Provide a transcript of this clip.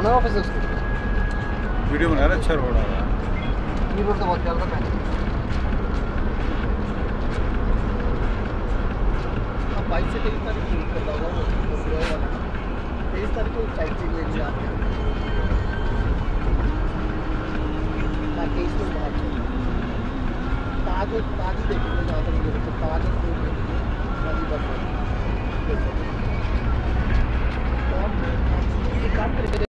पुराना ऑफिस है उसका। वीडियो बना रहा है, अच्छा रोड आ रहा है। ये रोड तो बहुत प्यारा था पहले। अब 22 से 23 तारीख को कर रहा होगा वो पूरा वाला 23 तारीख को साइट सीइंग लेने आते हैं ना 23 को बाहर ताज देखेंगे जहाँ तक मुझे ताज नदी बस